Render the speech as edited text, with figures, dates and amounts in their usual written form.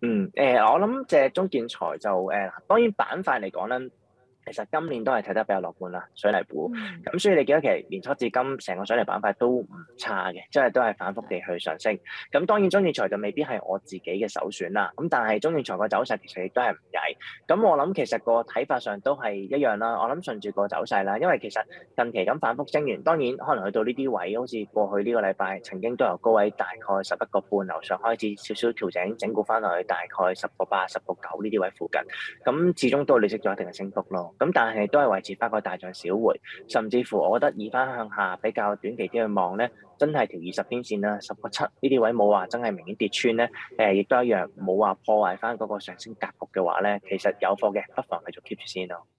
我諗隻中建材就當然板塊嚟講咧，其實今年都係睇得比較樂觀啦，水泥股。 嗯， 咁所以你見到其實年初至今成個水泥板塊都唔差嘅，即係都係反覆地去上升。咁當然中建材就未必係我自己嘅首選啦。咁但係中建材個走勢其實亦都係唔曳。咁我諗其實個睇法上都係一樣啦。我諗順住個走勢啦，因為其實近期咁反覆升完，當然可能去到呢啲位，好似過去呢個禮拜曾經都由高位大概11個半樓上開始少少調整，整固翻落去大概10個8、10個9呢啲位附近。咁始終都累積咗一定嘅升幅咯。咁但係都係維持翻個大漲小回，甚至乎我覺得以翻向下比較短期啲去望咧，真係條20天線啦，10個7呢啲位冇話真係明顯跌穿咧，亦都一樣冇話破壞翻嗰個上升格局嘅話咧，其實有貨嘅不妨繼續 keep 住先咯。